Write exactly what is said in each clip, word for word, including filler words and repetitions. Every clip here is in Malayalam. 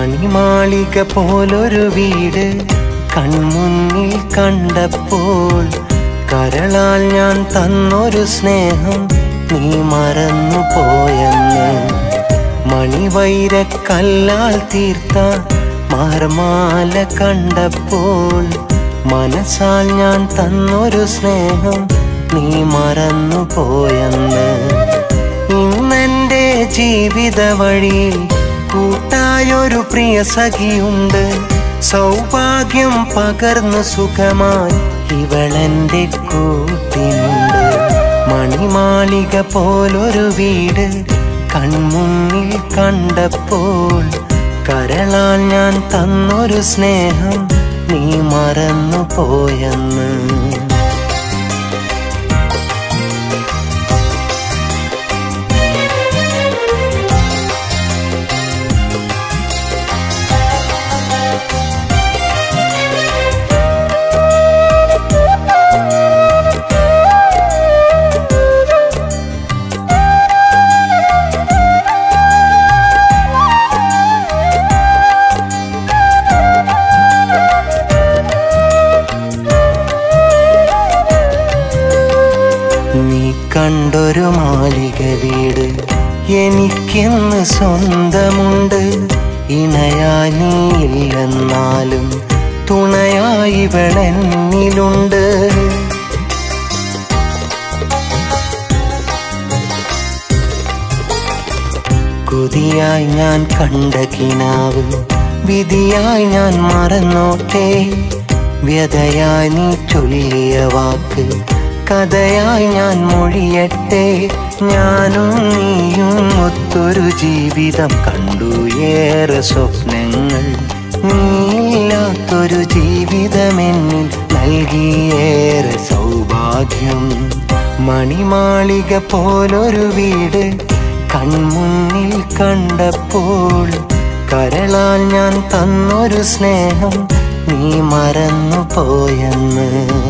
മണിമാളിക പോലൊരു വീട് കൺമുന്നിൽ കണ്ടപ്പോൾ കരളാൽ ഞാൻ തന്നൊരു സ്നേഹം നീ മറന്നു പോയെന്ന്. മണിവൈരക്കല്ലാൽ തീർത്ത മാർമാല കണ്ടപ്പോൾ മനസ്സാൽ ഞാൻ തന്നൊരു സ്നേഹം നീ മറന്നു പോയെന്ന്. ഇന്നെൻ്റെ ജീവിത വഴിയിൽ കൂട്ടായൊരു പ്രിയ സഖിയുണ്ട്. സൗഭാഗ്യം പകർന്നു സുഖമായി ഇവളെൻ്റെ കൂട്ടിനുണ്ട്. മണിമാളിക പോലൊരു വീട് കൺമുന്നിൽ കണ്ടപ്പോൾ കരളാൽ ഞാൻ തന്നൊരു സ്നേഹം നീ മറന്നു പോയെന്ന്. കണ്ടൊരു മാളിക വീട് എനിക്കിന്ന് സ്വന്തമുണ്ട്. ഇണയായി നീയില്ലെന്നാലും തുണയായി ഇവളെന്നിലുണ്ട്. കൊതിയായി ഞാൻ കണ്ട കിനാവ് വിധിയായി ഞാൻ മറന്നോട്ടെ. വ്യതയായി നീ ചൊല്ലിയ വാക്ക് കഥയായി ഞാൻ മൊഴിയട്ടെ. ഞാനും നീയും ഒത്തൊരു ജീവിതം കണ്ടു ഏറെ സ്വപ്നങ്ങൾ. നീയില്ലാത്തൊരു ജീവിതമെന്നിൽ നൽകിയേറെ സൗഭാഗ്യം. മണിമാളിക പോലൊരു വീട് കൺമുന്നിൽ കണ്ടപ്പോൾ കരളാൽ ഞാൻ തന്നൊരു സ്നേഹം നീ മറന്നു പോയെന്ന്.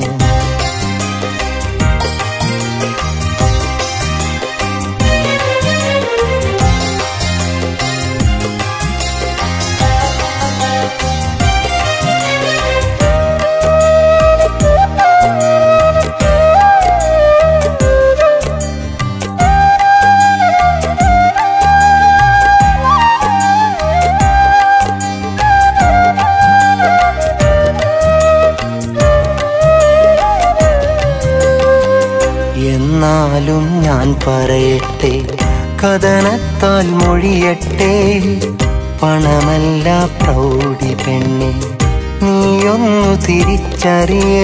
എന്നാലും ഞാൻ പറയട്ടെ, കഥനത്താൽ മൊഴിയട്ടെ. പണമല്ല പ്രൗഢി പെണ്ണെ, നീയൊന്നു തിരിച്ചറിയ.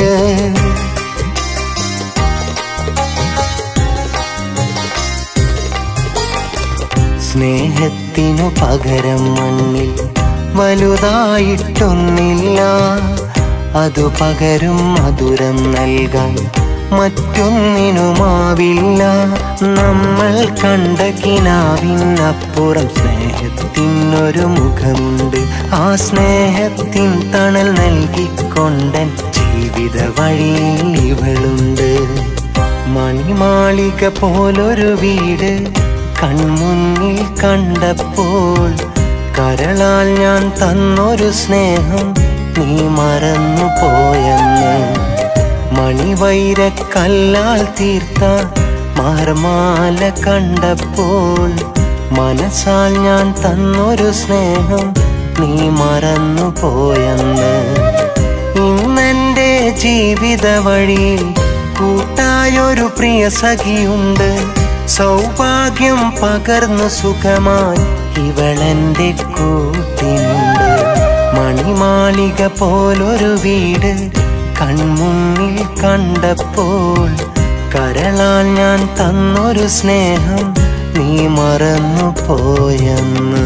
സ്നേഹത്തിനു പകരം മണ്ണിൽ വലുതായിട്ടൊന്നില്ല. അതു പകരും മധുരം നൽകാൻ മറ്റൊന്നിനുമാവില്ല. നമ്മൾ കണ്ട കിനാവിനപ്പുറം സ്നേഹത്തിനൊരു മുഖമുണ്ട്. ആ സ്നേഹത്തിൻ തണൽ നൽകിക്കൊണ്ടൻ ജീവിത വഴിയിൽ ഇവളുണ്ട്. മണിമാളിക പോലൊരു വീട് കൺമുന്നിൽ കണ്ടപ്പോൾ കരളാൽ ഞാൻ തന്നൊരു സ്നേഹം നീ മറന്നു പോയെന്ന്. മണിവൈരക്കല്ലാൽ തീർത്ത മാർമാല കണ്ടപ്പോൾ മനസ്സാൽ ഞാൻ തന്നൊരു സ്നേഹം നീ മറന്നു പോയെന്ന്. ഇന്നെൻ്റെ ജീവിത വഴിയിൽ കൂട്ടായൊരു പ്രിയ സഖിയുണ്ട്. സൗഭാഗ്യം പകർന്നു സുഖമായി ഇവളെൻ്റെ കൂട്ടിനുണ്ട്. മണിമാളിക പോലൊരു വീട് കൺമുന്നിൽ കണ്ടപ്പോൾ കരളാൽ ഞാൻ തന്നൊരു സ്നേഹം നീ മറന്നു പോയെന്ന്.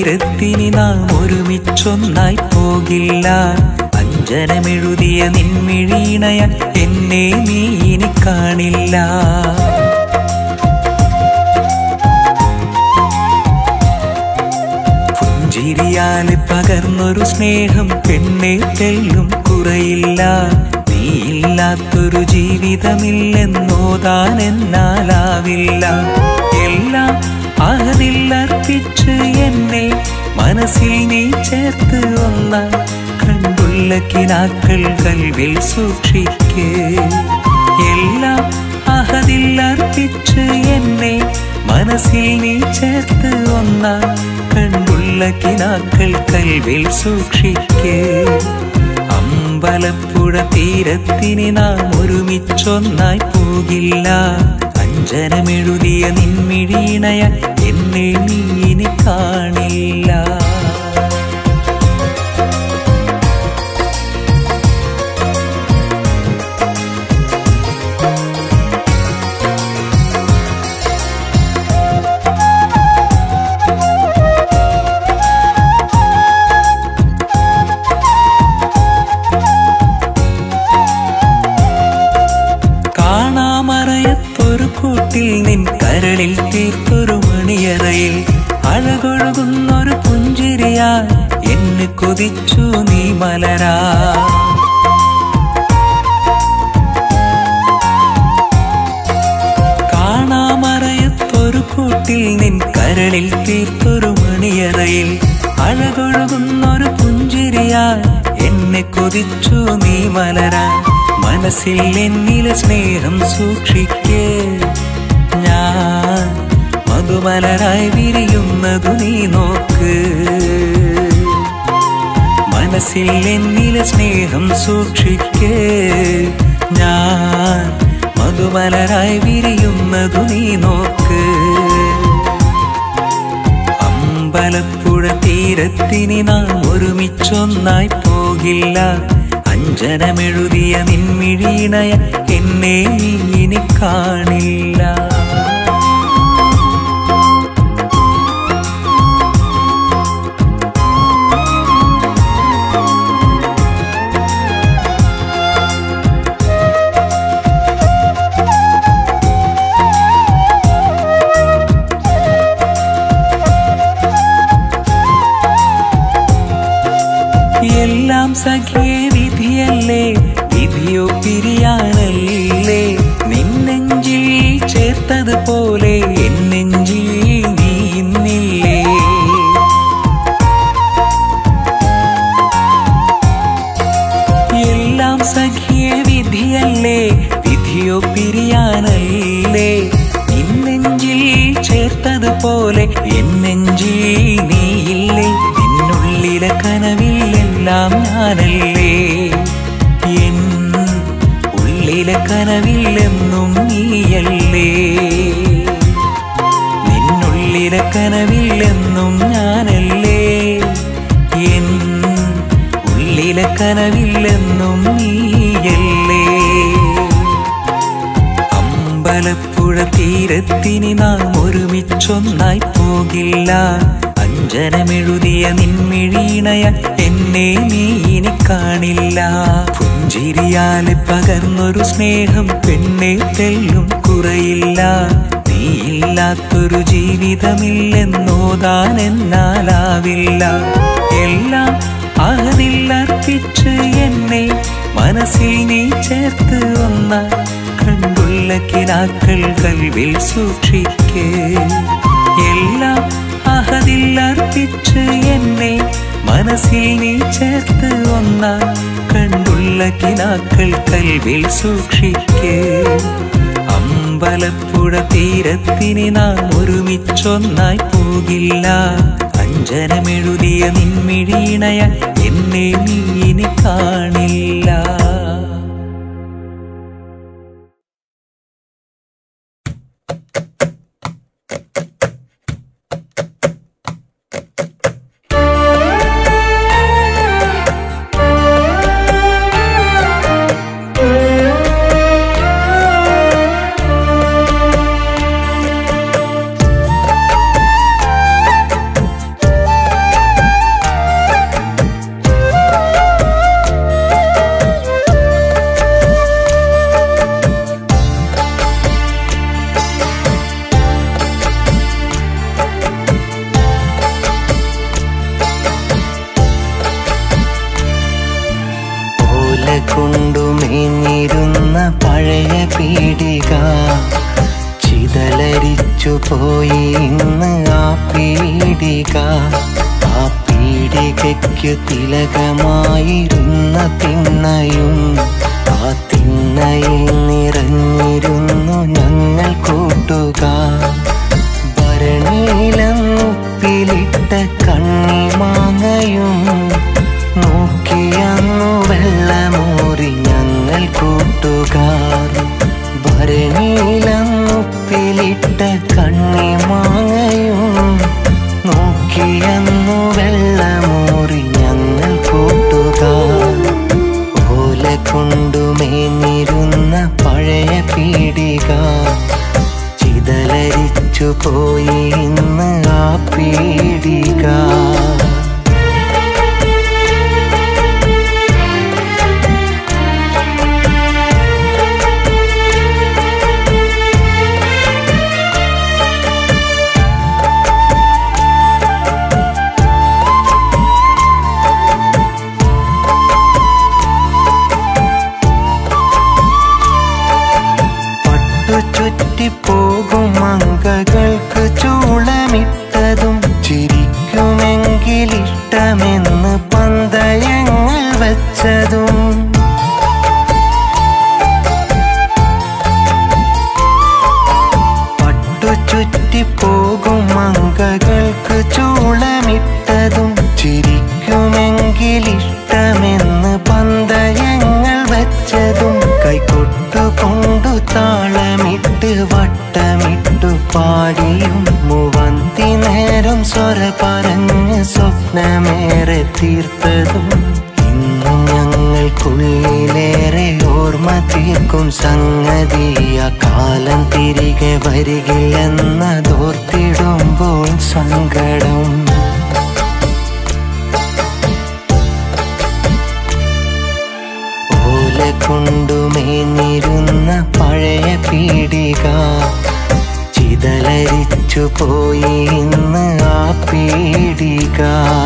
തീരത്തിനി നാം ഒരുമിച്ചൊന്നായി പോകില്ല. അഞ്ജനമെഴുതിയ നിൻമിഴീണയ എന്നെ നീ ഇനി കാണില്ല. പുഞ്ചിരിയാല് പകർന്നൊരു സ്നേഹം പെണ്ണെ തെല്ലും കുറയില്ല. നീയില്ലാത്തൊരു ജീവിതമില്ലെന്നോതാൻ എന്നാലാവില്ല. എല്ലാം അഹദിലർപ്പിച്ച് എന്നെ മനസ്സിൽ നീ ചേർത്ത് ഒന്ന കണ്ടുള്ള കിനാക്കൾ കൽവിൽ സൂക്ഷിക്കേ. എല്ലാം അഹദിലർപ്പിച്ച് എന്നെ മനസ്സിൽ നീ ചേർത്ത് ഒന്ന കണ്ടുള്ള കിനാക്കൾ കൽവിൽ സൂക്ഷിക്കേ. അമ്പലപ്പുഴ തീരത്തിനി നാം ഒരുമിച്ചൊന്നായി പോകില്ല. അഞ്ജനമെഴുതിയ നിൻമിഴീണയ എന്നെ നീ ഇനി കാണില്ല. നിൻ കരളിൽ തീർത്തൊരു മണിയറയിൽ അഴകൊഴുകുന്നൊരു പുഞ്ചിരിയാ എന്നെ കൊതിച്ചു നീ മലരാ. കാണാമറയത്തൊരു കൂട്ടിൽ നിൻ കരളിൽ തീർത്തൊരു മണിയറയിൽ അഴകൊഴുകുന്നൊരു പുഞ്ചിരിയാ എന്നെ കൊതിച്ചു നീ മലരാ. മനസ്സിൽ എന്നിലെ സ്നേഹം സൂക്ഷിക്കേ. ഞാൻ മധുമലരായി വിരിയുന്നതു നീ നോക്ക്. മനസ്സിൽ എന്നിലെ സ്നേഹം സൂക്ഷിക്കേ. ഞാൻ മധുമലരായി വിരിയുന്നതു നീ നോക്ക്. അമ്പലപ്പുഴ തീരത്തിനി നാം ഒരുമിച്ചൊന്നായി പോകില്ല. അഞ്ജനമെഴുതിയ നിൻമിഴീണയ എന്നെ നീ ഇനി കാണില്ല. എല്ലാം സഖിയേ വിധിയല്ലേ, വിധിയോ പിരിയാനല്ലേ. നിന്നെഞ്ചിൽ ചേർത്തതുപോലെ എന്നെഞ്ചിൽ നീ ഇന്നില്ലേ. എല്ലാം സഖിയേ വിധിയല്ലേ, വിധിയോ പിരിയാനല്ലേ. നിന്നെഞ്ചിൽ ചേർത്തതുപോലെ എന്നെഞ്ചിൽ നീയില്ലേ. നിന്നുള്ളിലെ കനവിലെല്ലാം ഞാനല്ലേ. എൻ ഉള്ളിലെ കനവിലെന്നും നീയല്ലേ. നിന്നുള്ളിലെ കനവിലെന്നും ഞാനല്ലേ. എൻ ഉള്ളിലെ കനവിലെന്നും നീയല്ലേ. അമ്പലപ്പുഴ തീരത്തിനി നാം ഒരുമിച്ചൊന്നായി പോകില്ല. അഞ്ജനമെഴുതിയ നിൻമിഴീണയ എന്നെ നീ ഇനി കാണില്ല. പുഞ്ചിരിയാലെ പകർന്നൊരു സ്നേഹം പെണ്ണെ തെല്ലും കുറയില്ല. നീയില്ലാത്തൊരു ജീവിതമില്ലെന്നോതാൻ എന്നാലാവില്ല. എല്ലാം അഹദിലർപ്പിച്ച് എന്നെ മനസ്സിൽ നീ ചേർത്ത് ഒന്ന കണ്ടുള്ള കിനാക്കൾ കൽവിൽ സൂക്ഷിക്കേ. എല്ലാം അഹദിലർപ്പിച്ച് എന്നെ മനസ്സിൽ നീ ചേർത്ത് ഒന്ന കണ്ടുള്ള കിനാക്കൾ കൽവിൽ സൂക്ഷിക്കേ. അമ്പലപ്പുഴ തീരത്തിനി നാം ഒരുമിച്ചൊന്നായി പോകില്ല. അഞ്ജനമെഴുതിയ നിൻമിഴീണയ എന്നെ നീ ഇനി കാണില്ല. കൊണ്ടു മേഞ്ഞിരുന്ന പഴയ പീടിക ചിതലരിച്ചു പോയി ഇന്ന് ആ പീടിക. ആ പീടികയ്ക്കു തിലകമായിരുന്ന തിണ്ണയും ആ തിണ്ണയിൽ നിറഞ്ഞിരുന്നു ഞങ്ങൾ കൂട്ടുകാർ. ഭരണിയിലന്നുപ്പിലിട്ട കണ്ണിമാങ്ങയും നോക്കിയന്നു വെള്ളമൂറി ഞങ്ങൾ കൂട്ടുകാർ. ഭരണിയിലന്നുപ്പിലിട്ട കണ്ണിമാങ്ങയും നോക്കിയന്നു വെള്ളമൂറി ഞങ്ങൾ കൂട്ടുകാർ. ഓല കൊണ്ടു മേഞ്ഞിരുന്ന പഴയ പീടിക ചിതലരിച്ചു പോയി ഇന്ന് ആ പീടിക. ചുറ്റിപ്പോകും മങ്കകൾക്ക് ചൂളമിട്ടതും ചിരിക്കുമെങ്കിലിഷ്ടമെന്ന് പന്തയങ്ങൾ വച്ചതും പട്ടു ചുറ്റിപ്പോകും മങ്കകൾക്ക് ചൂളമിട്ടതും ചിരിക്കുമെങ്കിലിഷ്ടമെന്ന് പന്തയങ്ങൾ വച്ചതും കൈകൊട്ടുകൊണ്ടു താളമിട്ട് വട്ടമിട്ടു പാടിയും മൂവന്തി നേരം സ്വര പറഞ്ഞ് സ്വപ്നമേറെ തീർത്തതും ഇന്നും ഞങ്ങൾക്കുള്ളിലേറെ ഓർമ്മ തീർക്കും സംഗതിയ കാലം തിരികെ വരികില്ലെന്നതോർത്തിടുമ്പോൾ സങ്കടം. ഓല കൊണ്ടു മേഞ്ഞിരുന്ന പഴയ പീടിക ചിതലരിച്ചു പോയി ഇന്ന് ആ പീടിക.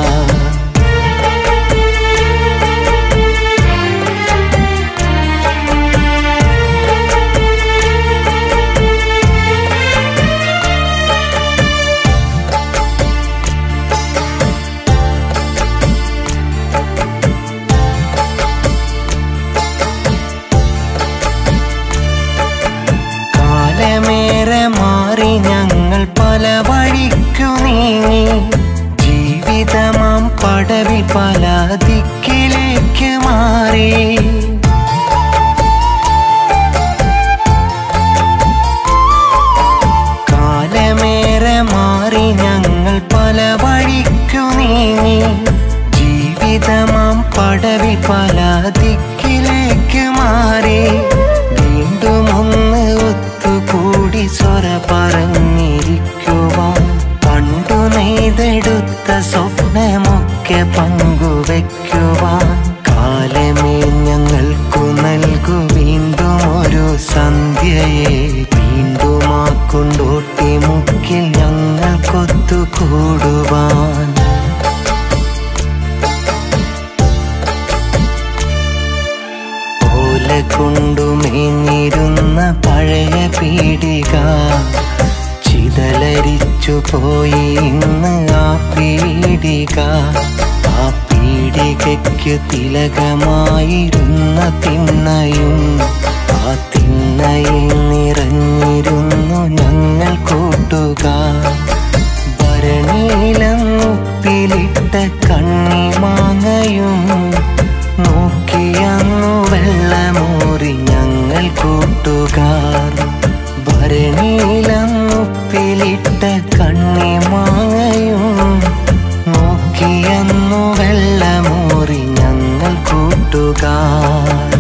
കാലമേറെ മാറി ഞങ്ങൾ പല വഴിക്കു നീങ്ങി ജീവിതമാം പടവിൽ പല ദിക്കിലേക്ക് മാറി. കാലമേറെ മാറി ഞങ്ങൾ പല വഴിക്കു നീങ്ങി ജീവിതമാം പടവിൽ പല ദിക്കിലേക്ക് മാറി. വീണ്ടും ഒന്ന് ഒത്തുകൂടി സ്വര പറഞ്ഞിരിക്കുവാൻ പണ്ടു നെയ്തെടുത്ത സ്വപ്നമൊക്കെ പങ്കുവെക്കുവാൻ കാലമേ ഞങ്ങൾക്കു നൽകു വീണ്ടും ഒരു സന്ധ്യയെ. വീണ്ടും ആ കൊണ്ടോട്ടി മുക്കിൽ ഞങ്ങൾക്കൊത്തുകൂടുവാൻ. ഓല കൊണ്ടു മേഞ്ഞിരുന്ന പഴയ പീടിക ചിതലരിച്ചു പോയി ഇന്ന് ആ പീടിക. ആ പീടികയ്ക്കു തിലകമായിരുന്ന തിണ്ണയും ആ തിണ്ണയിൽ നിറഞ്ഞിരുന്നു ഞങ്ങൾ കൂട്ടുകാർ. ഭരണിയിലന്നുപ്പിലിട്ട കണ്ണിമാങ്ങയും നോക്കിയന്നു വെള്ളമൂറി ഞങ്ങൾ കൂട്ടുകാർ. ഭരണിയിലന്നുപ്പിലിട്ട കണ്ണിമാങ്ങയും നോക്കിയന്നു വെള്ളമൂറി ഞങ്ങൾ കൂട്ടുകാർ.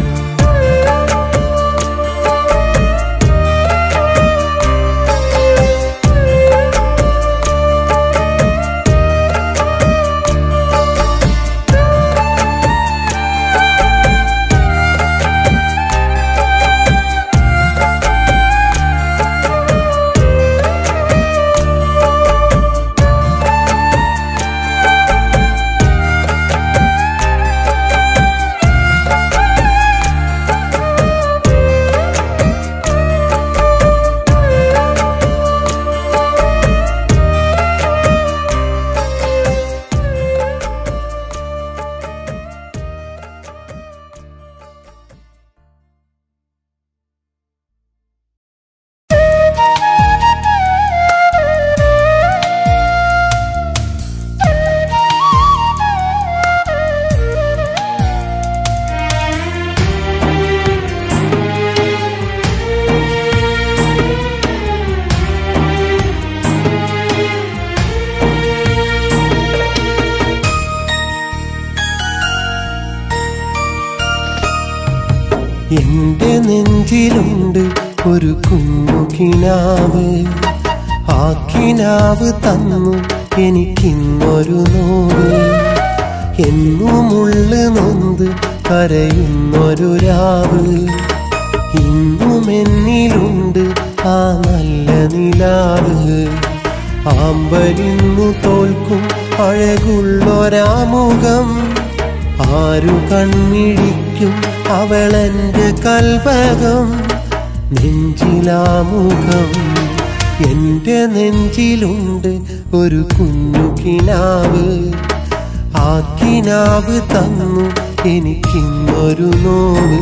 എന്റെ നെഞ്ചിലുണ്ട് ഒരു കുഞ്ഞു കിനാവ്. ആ കിനാവ് തന്നു എനിക്കിന്നൊരു നോവ്. എന്നുമുള്ളു നൊന്ത് കരയുന്നൊരു രാവ്. ഇന്നും എന്നിലുണ്ട് ആ നല്ല നിലാവ്. ആമ്പലിന്നു തോൽക്കും അഴകുള്ളൊരാമുഖം. ആരു കണ്ണിഴിക്കും അവളെന്റെ കൽപകം. നെഞ്ചിലാമുഖം. എന്റെ നെഞ്ചിലുണ്ട് ഒരു കുഞ്ഞു കിനാവ്. ആ കിനാവ് തന്നു എനിക്കിന്നൊരു നോവ്.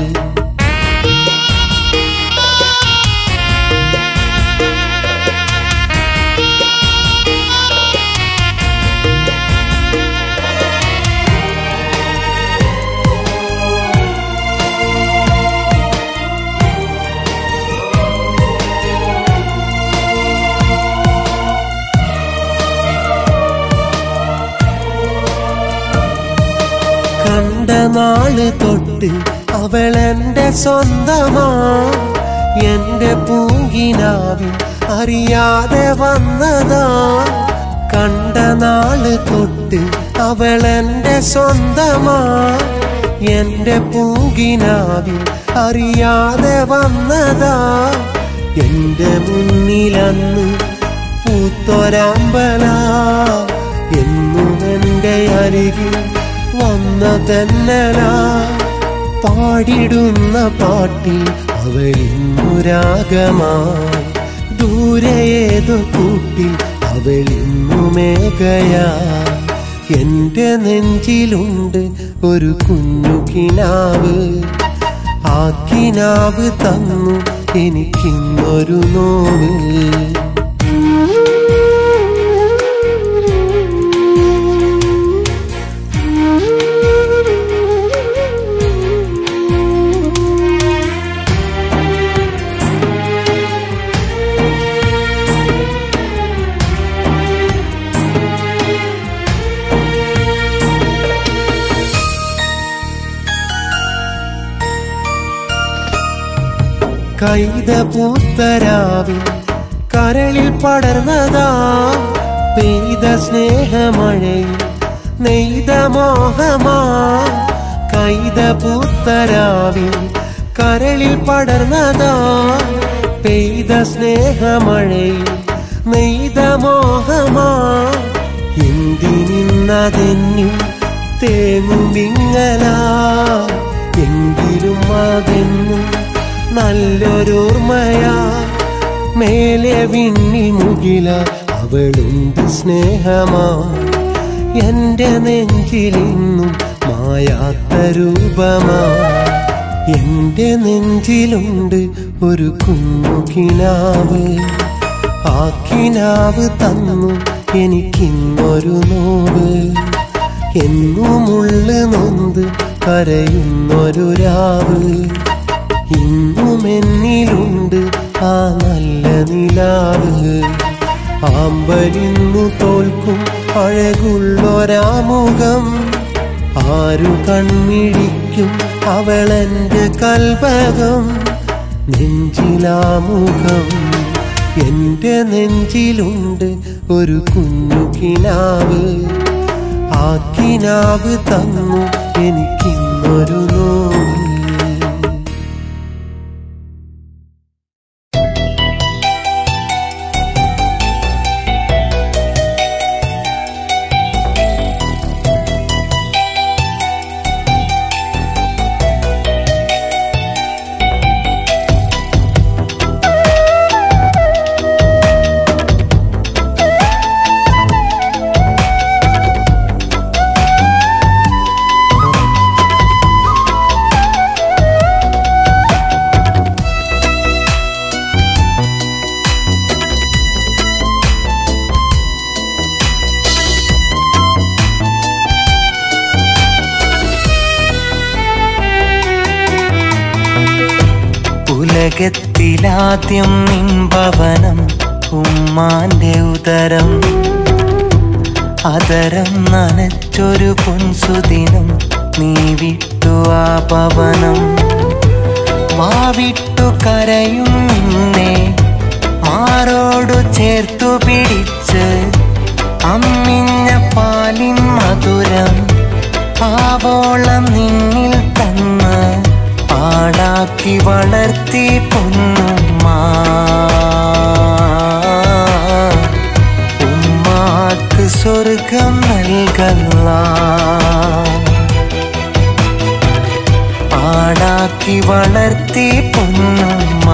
കണ്ട നാള് തൊട്ട് അവളെന്റെ സ്വന്തമാ. എന്റെ പൂങ്കിനാവിൽ അറിയാതെ വന്നതാ. കണ്ട നാള് തൊട്ട് അവളെന്റെ സ്വന്തമാ. എന്റെ പൂങ്കിനാവിൽ അറിയാതെ വന്നതാ. എന്റെ മുന്നിലന്ന് പൂത്തൊരാമ്പല. എന്നും എന്റെ അരികിൽ വന്നതെന്നല. പാടിടുന്ന പാട്ടിൽ അവളിന്നു രാഗമായി. ദൂരെ ഏതോ കൂട്ടിൽ അവളിന്നു മേഘയാ. എന്റെ നെഞ്ചിലുണ്ട് ഒരു കുഞ്ഞു കിനാവ്. ആ കിനാവ് തന്നു എനിക്കിന്നൊരു നോവ്. കൈത പൂത്തരാവിൽ കരളിൽ പടർന്നതാ. പെയ്ത സ്നേഹമഴയിൽ നെയ്ത മോഹമാ. കൈത പൂത്തരാവിൽ കരളിൽ പടർന്നതാ. പെയ്ത സ്നേഹമഴയിൽ നെയ്ത മോഹമാ. എന്തിനിന്നതെന്നിൽ തേങ്ങും വിങ്ങലാ. എങ്കിലും അതെന്നും നല്ലൊരോർമ്മയാ. മേലെ വിണ്ണി മുകില അവളുണ്ട് സ്നേഹമാ. എന്റെ നെഞ്ചിലിന്നും മായാത്ത രൂപമാ. എന്റെ നെഞ്ചിലുണ്ട് ഒരു കുഞ്ഞു കിനാവ്. ആ കിനാവ് തന്നു എനിക്കിന്നൊരു നോവ്. എന്നുമുള്ളു നൊന്ത് കരയുന്നൊരു രാവ്. ഇന്നും എന്നിലുണ്ട് ആ നല്ല നിലാവ്. ആമ്പലിന്നു തോൽക്കും അഴകുള്ളൊരാമുഖം. ആരു കണ്ണിഴിക്കും അവളെന്റെ കൽപകം. നെഞ്ചിലാമുഖം. എന്റെ നെഞ്ചിലുണ്ട് ഒരു കുഞ്ഞു കിനാവ്. ആ കിനാവ് തന്നു എനിക്കിന്നൊരു നോവ്. ഉലകത്തിലാദ്യം നിൻഭവനം ഉമ്മാന്റെ ഉദരം. അതരം നനച്ചൊരു പൊൻസുദിനം നീ വിട്ടു ആ പവനം. വാവിട്ടു കരയും നിന്നെ മാറോടു ചേർത്തു പിടിച്ച് അമ്മിഞ്ഞ പാലിൻ മധുരം ആവോളം നിന്നിൽ തന്ന് പാടാക്കി വളർത്തി പൊന്നുമ്മ. ഉമ്മാക്ക് സ്വർഗം നൽകല്ലാ, പാടാക്കി വളർത്തി പൊന്നുമ്മ.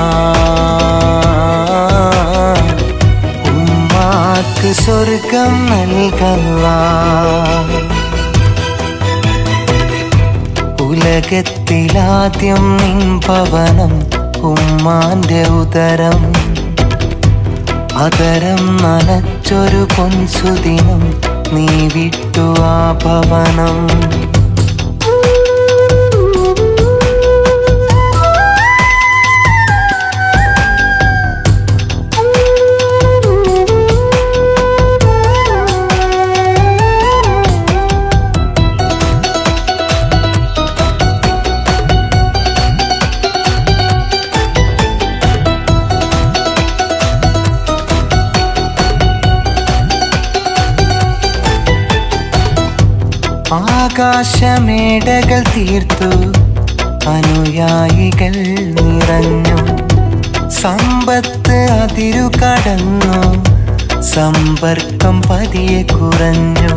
ഉമ്മാക്ക് സ്വർഗം നൽകല്ലാ. ഉലകത്തിലാദ്യം നിൻ ഭവനം ഉമ്മാന്റെ ഉദരം. അതരം നനച്ചൊരു പൊൻസുദിനം നീ വിട്ടു ആ ഭവനം. ആകാശമേടകൾ തീർത്തു അനുയായികൾ നിറഞ്ഞു. സമ്പത്ത് അതിരു കടന്നു, സമ്പർക്കം പതിയെ കുറഞ്ഞു.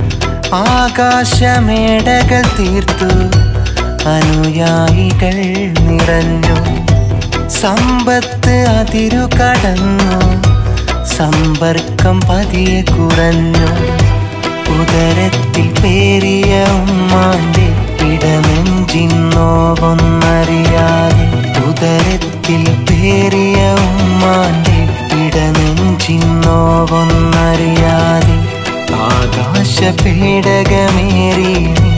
ആകാശമേടകൾ തീർത്തു അനുയായികൾ നിറഞ്ഞു. സമ്പത്ത് അതിരു കടന്നു, സമ്പർക്കം പതിയെ കുറഞ്ഞു. ഉദരത്തിൽ പേരിയ ഉമ്മാന്റെ ഇടനെഞ്ചിന്നോവൊന്നറിയാതെ, ഉദരത്തിൽ പേരിയ ഉമ്മാന്റെ ഇടനെഞ്ചിന്നോവൊന്നറിയാതെ ആകാശ പേടകമേറി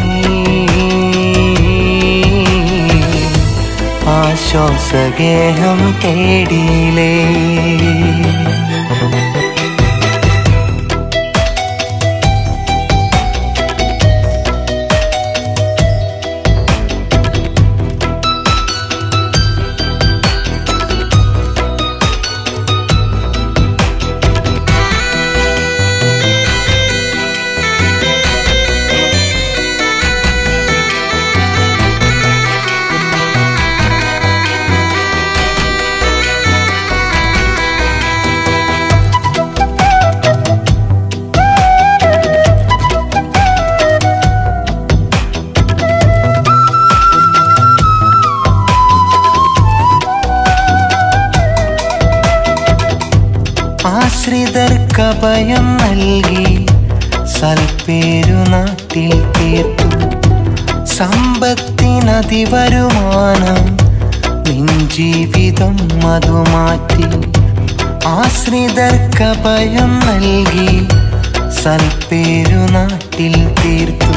ആശ്വാസഗേഹം തേടിയിലേ. ആശ്രിതർക്കഭയം നൽകി സൽപ്പേരു നാട്ടിൽ തീർത്തു. സമ്പത്തിനതിവരുമാനം നിൻ ജീവിതം മധുമാറ്റി. ആശ്രിതർക്കഭയം നൽകി സൽപ്പേരു നാട്ടിൽ തീർത്തു.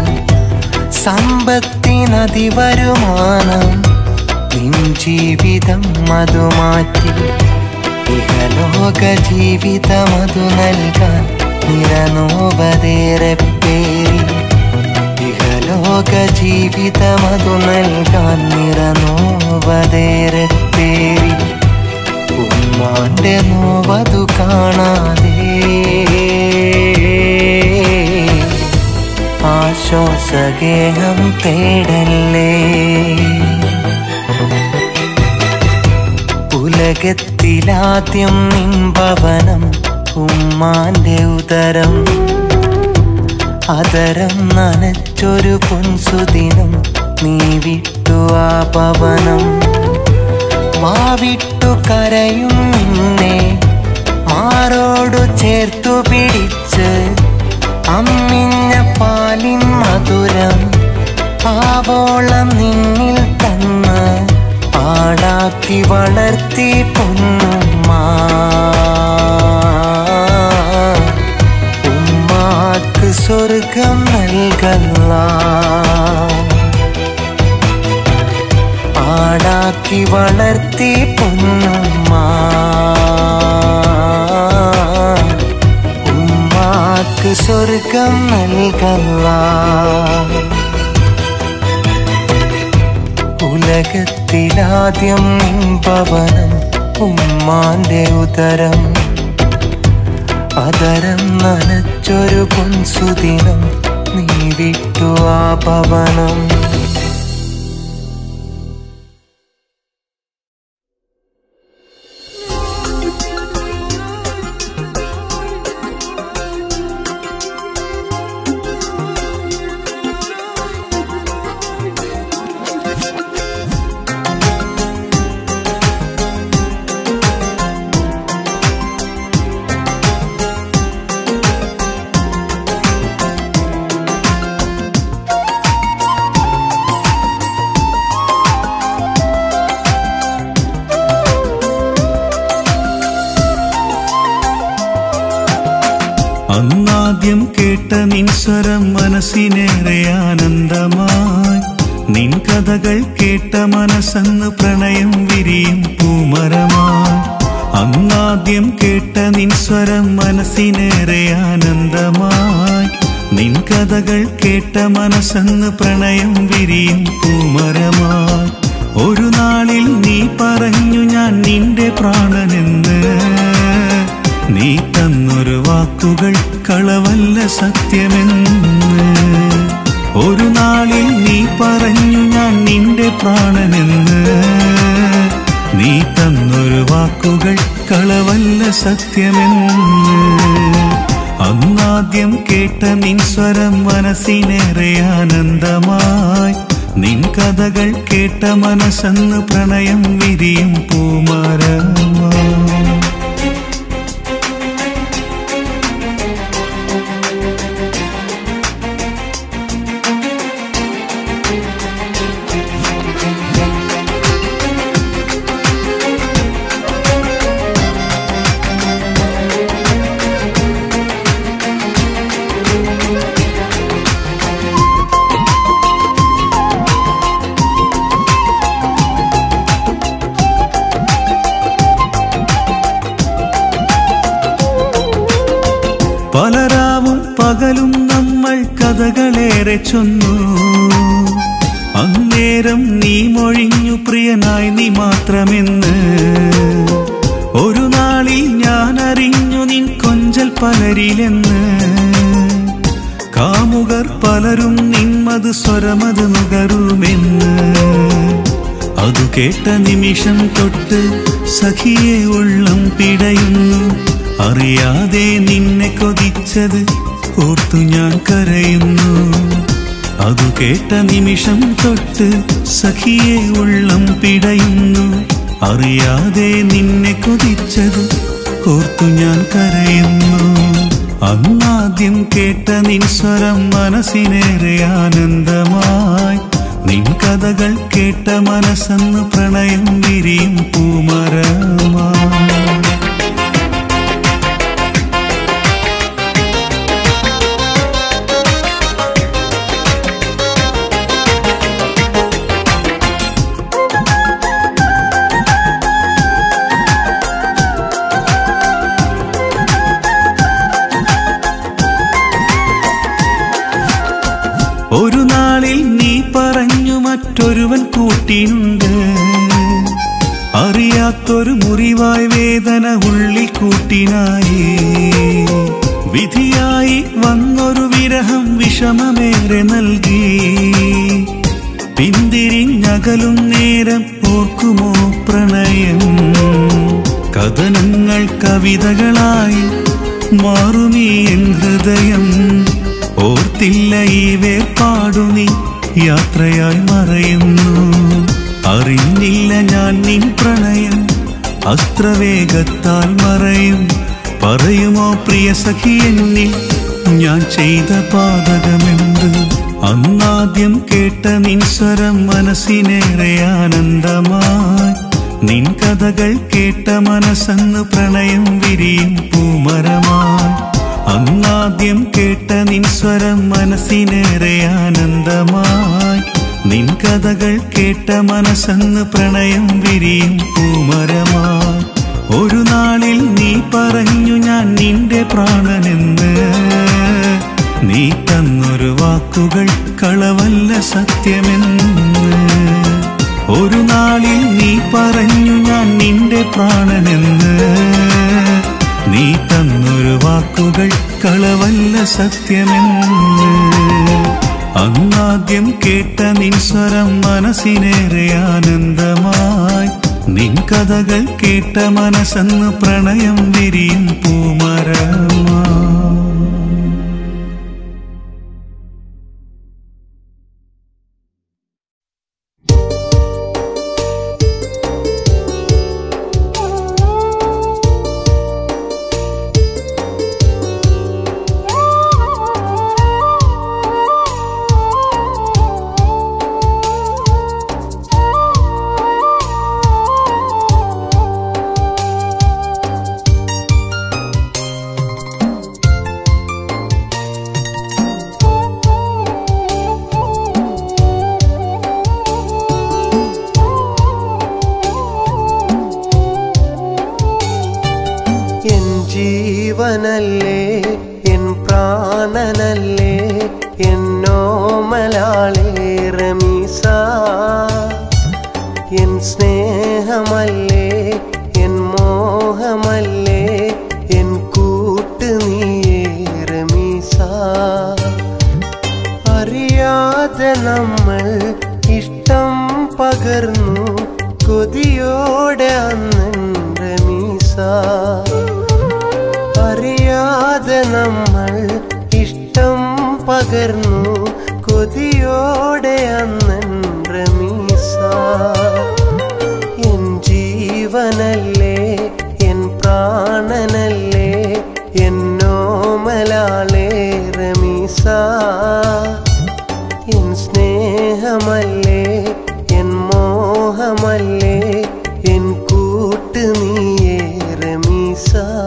സമ്പത്തിനതിവരുമാനം നിൻ ജീവിതം മധുമാറ്റി. ഇഹലോക ജീവിതമതു നൽകാൻ നിറനോവതേറെ പേരി. ഇഹലോക ജീവിതമതു നൽകാൻ നിറനോവതേറെ പേരി. ഉമ്മാന്റെ നോവതു കാണാതെ ആശ്വാസഗേഹം തേടല്ലേ. ഉലകത്തിലാദ്യം നിൻ ഭവനം ഉമ്മാന്റെ ഉദരം. അതരം നനച്ചൊരു പൊൻസുദിനം നീ വിട്ടു ആ ഭവനം. വാവിട്ടു കരയും നിന്നെ മാറോടു ചേർത്തു പിടിച്ച് അമ്മിഞ്ഞ പാലിൻ മധുരം ആവോളം നിന്നിൽ തന്ന് പാടാക്കി വളർത്തി പൊന്നുമ്മ. ഉമ്മാക്ക് സ്വർഗം നൽകല്ലാ, പാടാക്കി വളർത്തി പൊന്നുമ്മ. ഉമ്മാക്ക് സ്വർഗം നൽകല്ലാ. ഉലകത്തിലാദ്യം നിൻപവനം ഉമ്മാന്റെ ഉദരം. അതരം നനച്ചൊരു പൊൻസുദിനം നീ വിട്ടു ആ ഭവനം. അന്നാദ്യം കേട്ട നിൻ സ്വരം മനസ്സിനേറെ ആനന്ദമായി. നിൻ കഥകൾ കേട്ട മനസ്സന്ന് പ്രണയം വിരിയും പൂമരമായി. അന്നാദ്യം കേട്ട നിൻ സ്വരം മനസ്സിനേറെ ആനന്ദമായി. നിൻ കഥകൾ കേട്ട മനസ്സന്ന് പ്രണയം വിരിയും പൂമരമായി. ഒരു നാളിൽ നീ പറഞ്ഞു ഞാൻ നിന്റെ പ്രാണനെന്ന്. നീ തന്നൊരു വാക്കുകൾ കളവല്ല സത്യമെന്ന്. ഒരു നാളിൽ നീ പറഞ്ഞു ഞാൻ നിന്റെ പ്രാണനെന്ന്. നീ തന്നൊരു വാക്കുകൾ കളവല്ല സത്യമെന്ന്. അന്നാദ്യം കേട്ട നിൻ സ്വരം മനസ്സിനേറെ ആനന്ദമായി. നിൻ കഥകൾ കേട്ട മനസ്സന്ന് പ്രണയം വിരിയും പൂമരമായി. പലരാവും പകലും നമ്മൾ കഥകളേറെ ചൊന്നു. അന്നേരം നീ മൊഴിഞ്ഞു പ്രിയനായി നീ മാത്രമെന്ന്. ഒരു നാളിൽ ഞാൻ അറിഞ്ഞു നിൻ കൊഞ്ചൽ പലരിലെന്ന്. കാമുകർ പലരും നിന്മത് സ്വരമത് നുകരുമെന്ന്. അതു കേട്ട നിമിഷം തൊട്ട് സഖിയെ ഉള്ളം പിടയുന്നു. അറിയാതെ നിന്നെ കൊതിച്ചത് ഓർത്തു ഞാൻ കരയുന്നു. അതു കേട്ട നിമിഷം തൊട്ട് സഖിയെ ഉള്ളം പിടയുന്നു. അറിയാതെ നിന്നെ കൊതിച്ചത് ഓർത്തു ഞാൻ കരയുന്നു. അന്നാദ്യം കേട്ട നിൻ സ്വരം മനസ്സിനേറെ ആനന്ദമായി. നിൻ കഥകൾ കേട്ട മനസ്സന്ന് പ്രണയം വിരിയും പൂമരമായി. ഒരു നാളിൽ നീ പറഞ്ഞു മറ്റൊരുവൻ കൂട്ടിനുണ്ട്. അറിയാത്തൊരു മുറിവായി വേദന ഉള്ളിൽ കൂട്ടിനായി. വിധിയായി വന്നൊരു വിരഹം വിഷമമേറെ നൽകി. പിന്തിരിഞ്ഞകലും നേരം ഓർക്കുമോ പ്രണയം. കഥനങ്ങൾ കവിതകളായി മാറുമീ എൻ ഹൃദയം. ഓർത്തില്ല ഈ വേർപാടു നീ യാത്രയായി മറയുന്നു. അറിഞ്ഞില്ല ഞാൻ നിൻ പ്രണയം അത്ര വേഗത്താൽ മറയും. പറയുമോ പ്രിയ സഖി എന്നിൽ ഞാൻ ചെയ്ത പാതകമെന്ത്. അന്നാദ്യം കേട്ട നിൻ സ്വരം മനസ്സിനേറെ ആനന്ദമായി. നിൻ കഥകൾ കേട്ട മനസ്സന്ന് പ്രണയം വിരിയും പൂമരമായി. അന്നാദ്യം കേട്ട നിൻ സ്വരം മനസ്സിനേറെ ആനന്ദമായി. നിൻ കഥകൾ കേട്ട മനസ്സന്ന് പ്രണയം വിരിയും പൂമരമായി. ഒരു നാളിൽ നീ പറഞ്ഞു ഞാൻ നിന്റെ പ്രാണനെന്ന്. നീ തന്നൊരു വാക്കുകൾ കളവല്ല സത്യമെന്ന്. ഒരു നാളിൽ നീ പറഞ്ഞു ഞാൻ നിന്റെ പ്രാണനെന്ന്. നീ തന്നൊരു വാക്കുകൾ കളവല്ല സത്യമെന്ന്. അന്നാദ്യം കേട്ട നിൻ സ്വരം മനസ്സിനേറെ ആനന്ദമായി. നിൻ കഥകൾ കേട്ട മനസ്സെന്ന് പ്രണയം വിരിയും പൂമരമാ. ജീവനല്ലേ എൻ പ്രാണനല്ലേ എന്നോമലാളേ റമീസ. എൻ സ്നേഹമല്ലേ എൻ മോഹമല്ലേ എൻ കൂട്ട് നീയേ റമീസ. അറിയാതെ നമ്മൾ ഇഷ്ടം പകർന്നു കൊതിയോടെ അന്നൻ റമീസ. അറിയാതെ നമ്മൾ ഇഷ്ടം പകർന്നു കൊതിയോടെ അന്നൻ റമീസ. എൻ ജീവനല്ലേ എൻ പ്രാണനല്ലേ എന്നോമലാളേ റമീസ. എൻ സ്നേഹമല്ലേ എൻ മോഹമല്ലേ എൻ കൂട്ട് നീയേ റമീസ.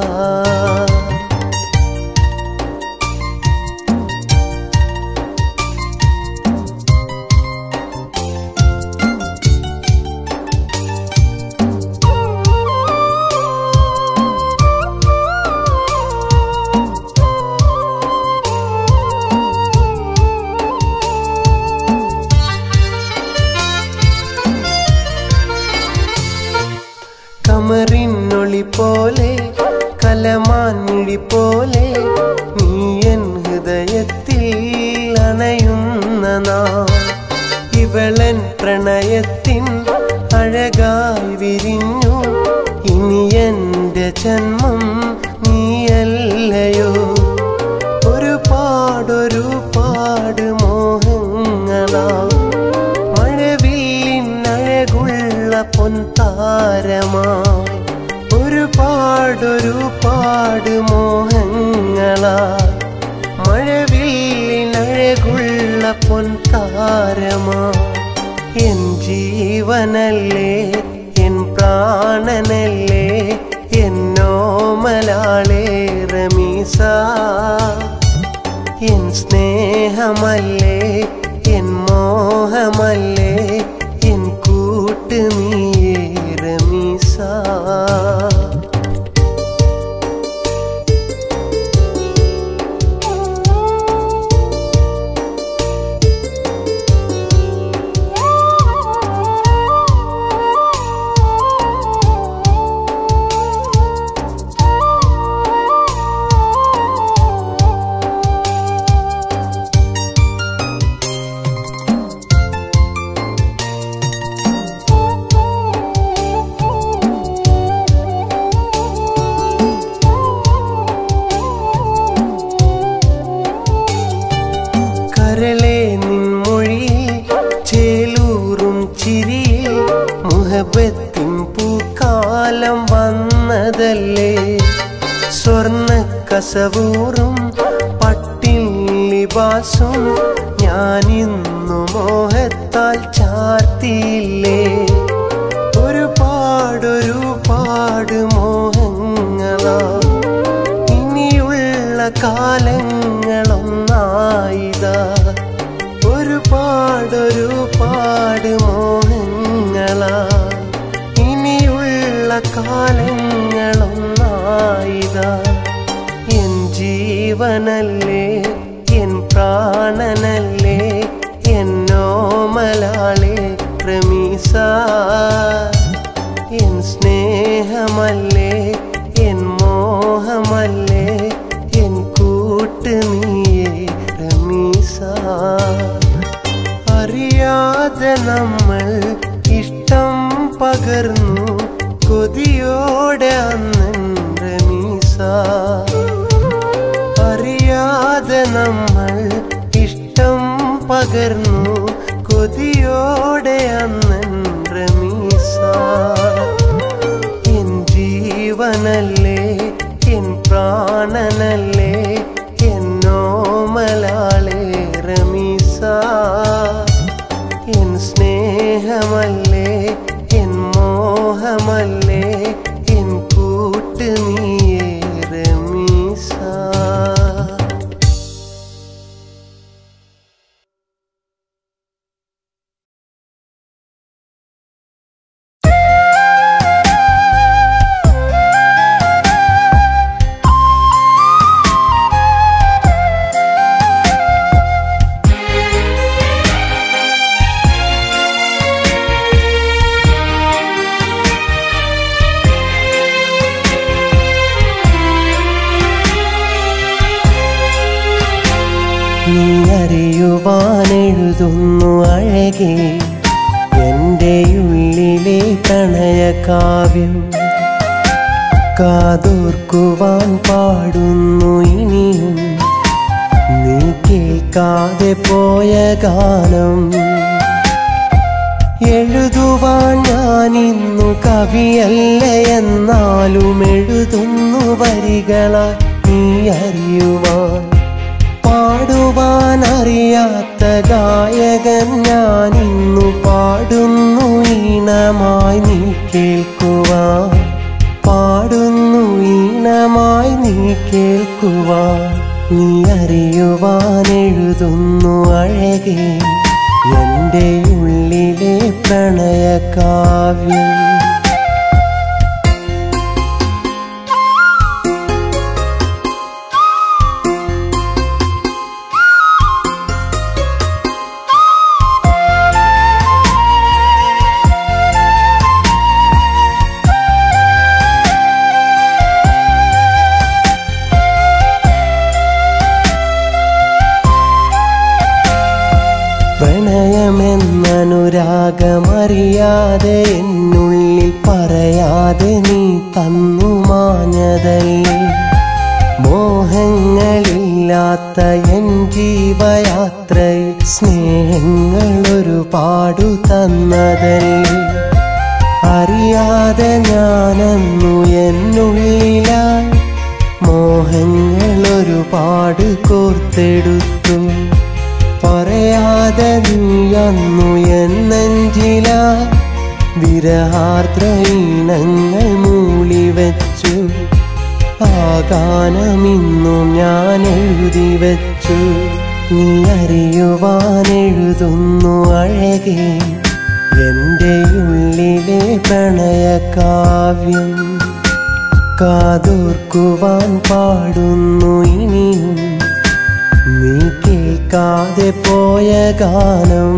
കമറിനൊളി പോലെ കലമാൻമിഴി പോലെ നീ എൻ ഹൃദയത്തിൽ അണയുന്ന നാൾ. ഇവളൻ പ്രണയത്തിൻ അഴകായി വിരിഞ്ഞു. ഇനി എൻ്റെ ജന്മം നീയല്ലയോ. ഒരുപാടൊരു പാട് മോഹങ്ങളാ മഴവില്ലിനഴകുള്ള പൊൻതാരമായി. ഒരുപാടൊരു പാട് മോഹങ്ങളാ മഴവില്ലിനഴകുള്ള പൊൻതാരമായി. എൻ ജീവനല്ലേ എൻ പ്രാണനല്ലേ എന്നോമലാളേ റമീസ. എൻ സ്നേഹമല്ലേ എൻ മോഹമല്ലേ എൻ കൂട്ട് നീയേ റമീസ. കരളെ നിൻമൊഴിയിൽ ചേലൂറും ചിരിയിൽ മുഹബത്തിൻ പൂക്കാലം വന്നതല്ലേ. സ്വർണ്ണ കസവൂറും പട്ടിൻ ലിബാസും ഞാനിന്നു മോഹത്താൽ ചാർത്തിയില്ലേ. ഒരുപാടൊരു പാട് മോഹങ്ങളാ ഇനിയുള്ള കാലങ്ങളൊന്നായിതാ. ഒരുപാടൊരു പാട് മോഹങ്ങളാ ഇനിയുള്ള കാലങ്ങളൊന്നായിതാ. എൻ ജീവനല്ലേ എൻ പ്രാണനല്ലേ എന്നോമലാളേ റമീസ. അറിയാതെ നമ്മൾ ഇഷ്ടം പകർന്നു കൊതിയോടെ അന്നെൻ്റെ മീസ അറിയാതെ നമ്മൾ ഇഷ്ടം പകർന്നു കൊതിയോടെ അന്നെൻ്റെ മീസ എൻ ജീവനല്ലേ എൻ പ്രാണനല്ലേ എന്നോമലാളെ റമീസ എൻ സ്നേഹമല്ലേ എൻ മോഹമല്ലേ എൻ കൂട്ട് നീയേ റമീസ നീ അറിയുവാനെഴുതുന്നു അഴകേ എൻ്റെ ഉള്ളിലെ പ്രണയകാവ്യം കാതോർക്കുവാൻ പാടുന്നു ഇനിയും നീ കേൾക്കാതെ പോയ ഗാനം എഴുതുവാൻ ഞാനിന്നു കവിയല്ല എന്നാലും എഴുതുന്നു വരികളായി നീ അറിയുവാൻ പാടുവാൻ അറിയാത്ത ഗായകൻ ഞാൻ ഇന്നു പാടുന്നു ഈണമായി നീ കേൾക്കുവാൻ പാടുന്നു ഈണമായി നീ കേൾക്കുവാൻ നീ അറിയുവാൻ എഴുതുന്നു അഴകേ എൻ്റെ ഉള്ളിലെ പ്രണയകാവ്യം പ്രണയമെന്നനുരാഗമറിയാതെ എന്നുള്ളിൽ പറയാതെ നീ തന്നു മാഞ്ഞതല്ലേ മോഹങ്ങളില്ലാത്ത എൻ ജീവയാത്രയിൽ സ്നേഹങ്ങൾ ഒരുപാടു തന്നതല്ലേ അറിയാതെ ഞാനന്നു എന്നുള്ളിലായി മോഹങ്ങൾ ഒരുപാട് കോർത്തെടുത്തു പറയാതെ നീയന്നു എന്നെഞ്ചില വിരഹാർദ്രയിനങ്ങൾ മൂളിവെച്ചു ആ ഗാനമിന്നും ഞാൻ എഴുതി വെച്ചു നീ അറിയുവാൻ എഴുതുന്നു അഴകേ എൻ്റെ ഉള്ളിലെ പ്രണയകാവ്യം കാതോർക്കുവാൻ പാടുന്നു ഇനിയും നീ കേൾക്കാതെ പോയ ഗാനം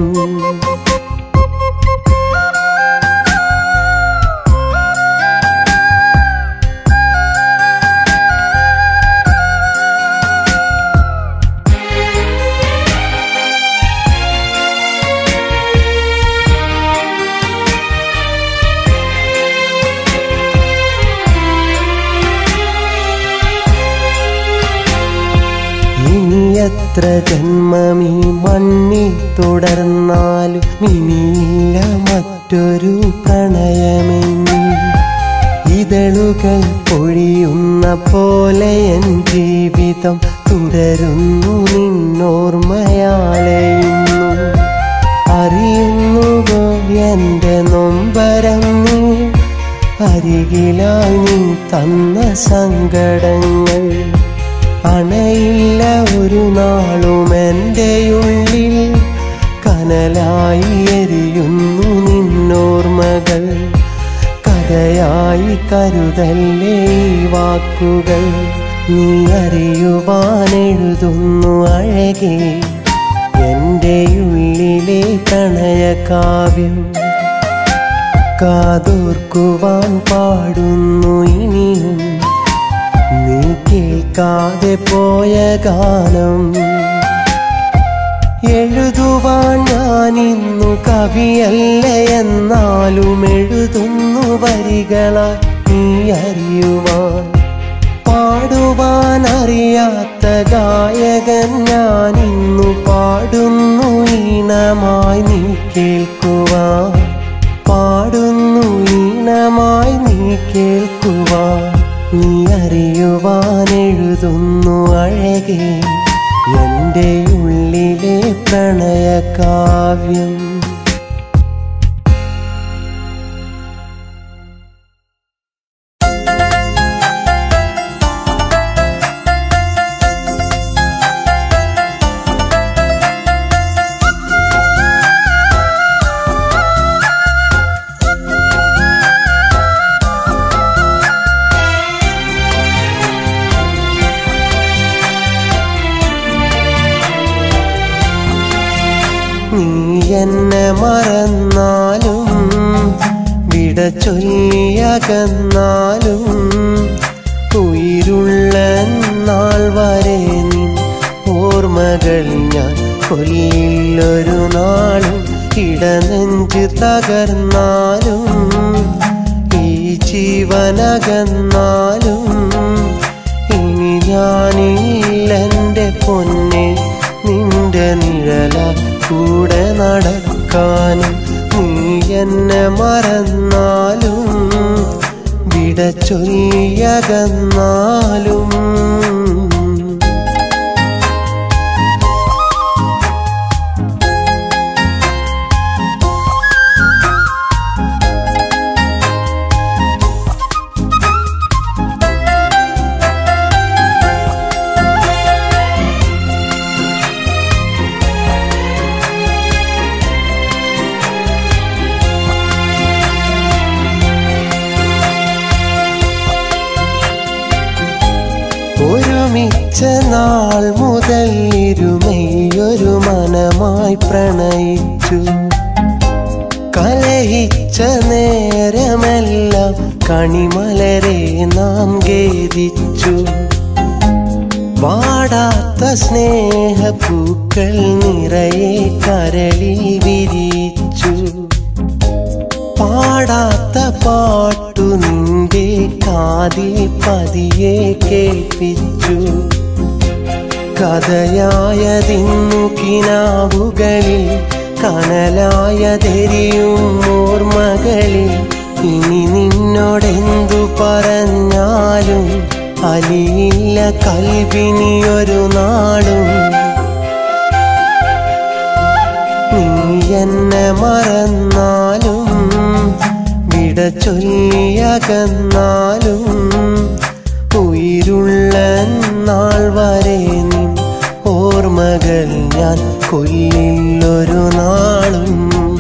എത്ര ജന്മമീ മണ്ണി തുടർന്നാലും ഇനിയില്ല മറ്റൊരു പ്രണയമെന്നി ഇതളുകൾ പൊഴിയുന്ന പോലെ എൻ ജീവിതം തുടരുന്നു നിന്നോർമ്മയാലയുന്നു അറിയുന്നുവോ എൻ്റെ നൊമ്പരം നീ അരികിലായി നീ തന്ന സങ്കടങ്ങൾ അണയില്ല ഒരു നാളും എൻ്റെ ഉള്ളിൽ കനലായി എരിയുന്നു നിന്നോർമ്മകൾ കഥയായി കരുതല്ലേ ഈ വാക്കുകൾ നീ അറിയുവാൻ എഴുതുന്നു അഴകേ എൻ്റെ ഉള്ളിലെ പ്രണയകാവ്യം കാതോർക്കുവാൻ പാടുന്നു ഇനിയും നീ കേൾക്കാതെ പോയ ഗാനം എഴുതുവാൻ ഞാനിന്നു കവിയല്ല എന്നാലും എഴുതുന്നു വരികളായി നീ അറിയുവാൻ. പാടുവാൻ അറിയാത്ത ഗായകൻ ഞാൻ ഇന്നു പാടുന്നു ഈണമായി നീ കേൾക്കുവാൻ. പാടുന്നു ഈണമായി നീ കേൾക്കുവാൻ. നീ അറിയുവാൻ എഴുതുന്നു അഴകേ എൻ്റെ ഉള്ളിലെ പ്രണയകാവ്യം. നീ എന്നെ മറന്നാലും വിട ചൊല്ലിയകന്നാലും ഉயிருള്ള നാൾ വരെ നിൻ ഓർമ്മകൾ ഞാൻ കൊല്ലില്ലൊരു നാളും. ഇടനെഞ്ച് തകർന്നാലും ഈ ജീവനകന്നാലും ഇനി ഞാനില്ലെൻ്റെ പൊന്നെ നിന്റെ നിഴല കൂടെ നടക്കാനും. നീ എന്നെ മറന്നാലും വിട ചൊല്ലിയകന്നാലും ഒരുമിച്ച നാൾ മുതൽ ഇരുമയൊരു മനമായി പ്രണയിച്ചു. കലഹിച്ച നേരമെല്ലാം കണിമലരെ നാം ഖേദിച്ചു. വാടാത്ത സ്നേഹപ്പൂക്കൾ നിറയെ കരളിൽ വിരിച്ചു. പാടാത്ത പാട്ടു നിന്റെ കാതിൽ പതിയെ കേൾപ്പിച്ചു. കഥയായതിന്നു കിനാവുകളിൽ കനലായതെരിയും ഓർമ്മകളിൽ. ഇനി നിന്നോടെന്തു പറഞ്ഞാലും അലിയില്ല കൽവിനിയൊരു നാളും. നീ എന്നെ മറന്നാലും വിട ചൊല്ലിയകന്നാലും ഉயிருള്ള നാൾ വരെ നിൻ ഓർമ്മകൾ ഞാൻ കൊല്ലില്ലൊരു നാളും.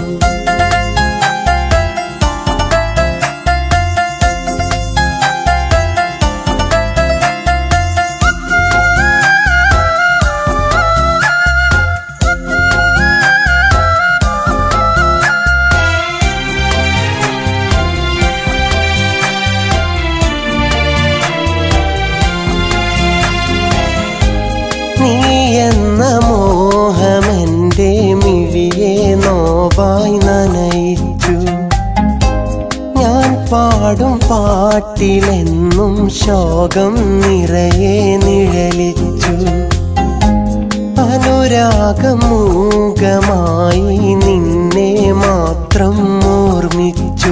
നീ എന്ന മോഹമെൻ്റെ മിഴിയെ നോവായി നനയിച്ചു. ഞാൻ പാടും പാട്ടിലെന്നും ശോകം നിറയെ നിഴലിച്ചു. അനുരാഗം മൂകമായി നിന്നെ മാത്രം ഓർമ്മിച്ചു.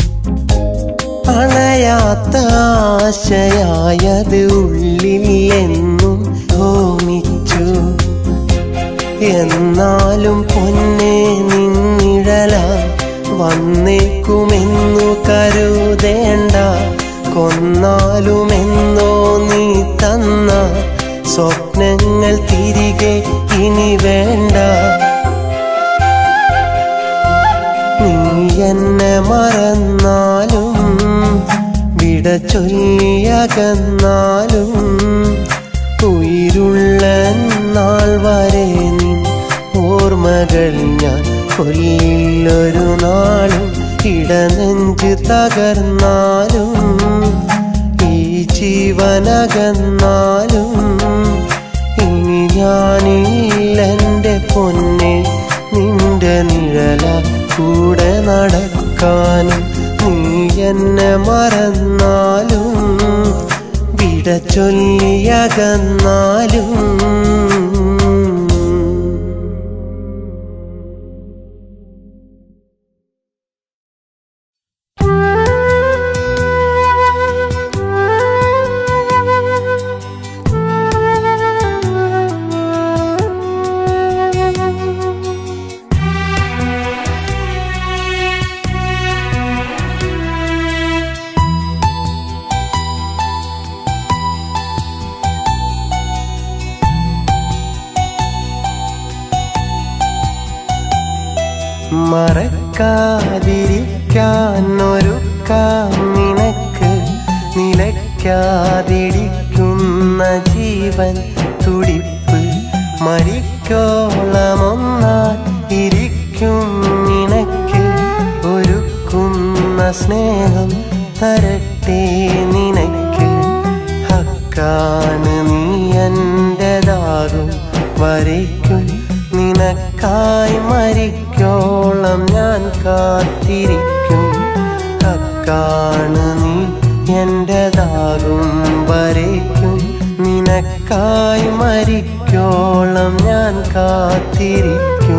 അണയാത്ത ആശയായത് ഉള്ളിൽ എന്നും ഹോമിച്ചു. എന്നാലും പൊന്നെ നിന്നിഴല വന്നേക്കുമെന്നു കരുതേണ്ട. കൊന്നാലുമെന്നോ നീ തന്ന സ്വപ്നങ്ങൾ തിരികെ ഇനി വേണ്ട. നീ എന്നെ മറന്നാലും വിട ചൊല്ലിയകന്നാലും ഉயிருള്ള നാൾ വരെ നിൻ ഓർമ്മകൾ ഞാൻ കൊല്ലില്ലൊരു നാളും. ഇടനെഞ്ച് തകർന്നാലും ഈ ജീവനകന്നാലും ഇനി ഞാനില്ലെൻ്റെ പൊന്നെ നിന്റെ നിഴ നിഴലാ കൂടെ നടക്കാനും നീ എന്നെ മറന്നാലും വിട ചൊല്ലിയകന്നാലും മറക്കാതിരിക്കാൻ ഒരുക്കാം നിനക്ക് നിലയ്ക്കാതിരിക്കുന്ന ജീവൻ തുടിപ്പ് മരിക്കോളമൊന്നാൽ ഇരിക്കും നിനക്ക് ഒരുക്കുന്ന സ്നേഹം തരട്ടെ നിനക്ക് ഹക്കാണ് നീ എന്റേതാകും വരയ്ക്കും നിനക്കായി മരിക്കോളം ഞാൻ കാത്തിരിക്കും ഹക്കാണ് നീ എന്റേതാകും വരയ്ക്കും നിനക്കായി മരിക്കോളം ഞാൻ കാത്തിരിക്കും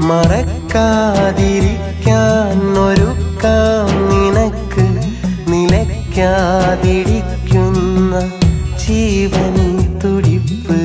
മറക്കാതിരിക്കാൻ ഒരുക്കാം നിനക്ക് നിലയ്ക്കാതിരിക്കുന്ന ജീവൻ തുടിപ്പ്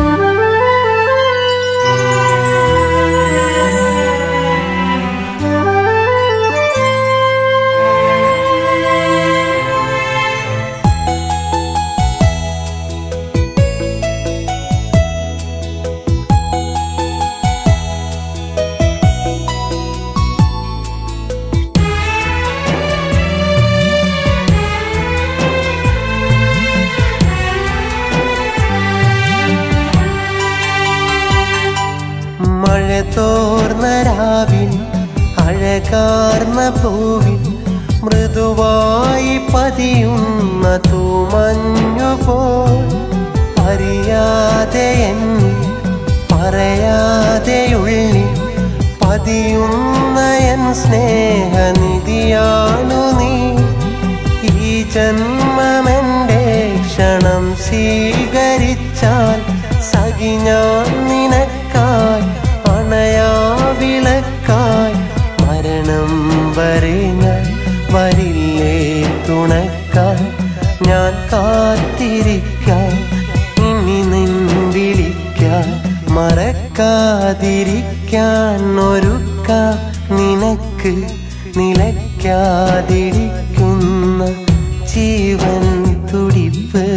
തോർന്ന രാവിൽ അഴകാർന്ന പൂവിൽ മൃദുവായി പതിയുന്ന തൂമഞ്ഞുപോൽ അറിയാതെ എന്നിൽ പറയാതെയുള്ളിൽ പതിയുന്ന എൻ സ്നേഹനിധിയാണു നീ ഈ ജന്മമെന്റെ ക്ഷണം സ്വീകരിച്ചാൽ സഖി ഞാൻ നിനക്കായി അണയാവിളക്കായി മരണം വരെ ഞാൻ വരില്ലേ തുണക്കാൻ ഞാൻ കാത്തിരിക്കാം ഇനി നിൻ വിളിക്കാൻ മറക്കാതിരിക്കാൻ ഒരുക്കാം നിനക്ക് നിലയ്ക്കാതിരിക്കുന്ന ജീവൻ തുടിപ്പ്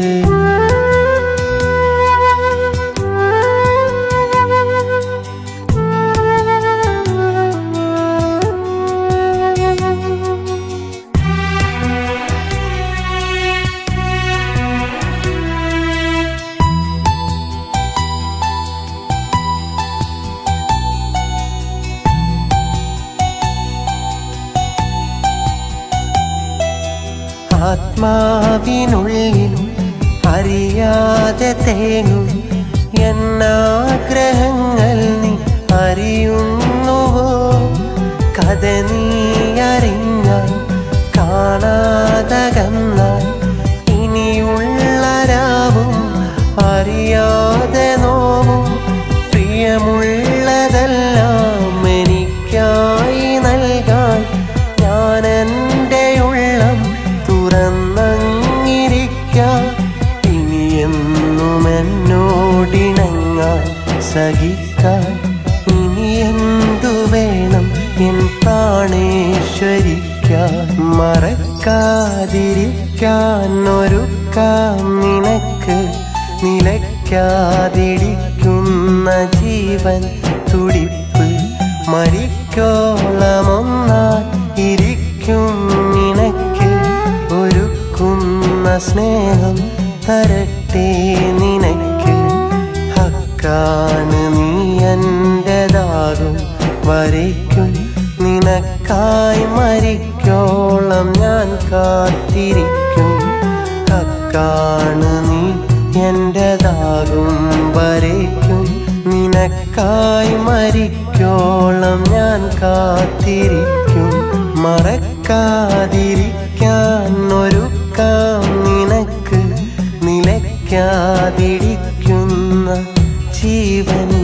ആത്മാവിനുള്ളിൽ അറിയാതെ തേങ്ങും എന്നാഗ്രഹങ്ങൾ നീ അറിയുന്നുവോ കഥ നീ അറിഞ്ഞാൽ കാണാതകന്നാൽ ഇനിയുള്ള രാവും അറിയാതെ നോവും പ്രിയമുള്ളതെല്ലാം എനിക്കായി നൽകാൻ ഞാൻ എൻ്റെ ഉള്ളം തുറന്നങ്ങിരിക്കാം ഇനിയെന്നും എന്നോടിണങ്ങാൻ സഹിക്കാൻ ഇനി എന്തു വേണം എൻ പ്രാണേശ്വരിക്കാൻ മറക്കാതിരിക്കാൻ ഒരുക്കാം നിനക്ക് നിലയ്ക്കാതിരിക്കുന്ന ജീവൻ തുടിപ്പ് മരിക്കോളമൊന്നാൽ ഇരിക്കും നിനക്ക് ഒരുക്കുന്ന സ്നേഹം തരട്ടെ നിനക്ക് ഹക്കാണ് നീ എന്റേതാകും വരയ്ക്കും നിനക്കായി മരിക്കോളം ഞാൻ കാത്തിരിക്കും ഹക്കാണ് നീ എന്റേതാകും വരയ്ക്കും നിനക്കായി മരിക്കോളം ഞാൻ കാത്തിരിക്കും. മറക്കാതിരിക്കാൻ ഒരുക്കാം നിനക്ക് നിലയ്ക്കാതിരിക്കുന്ന ജീവൻ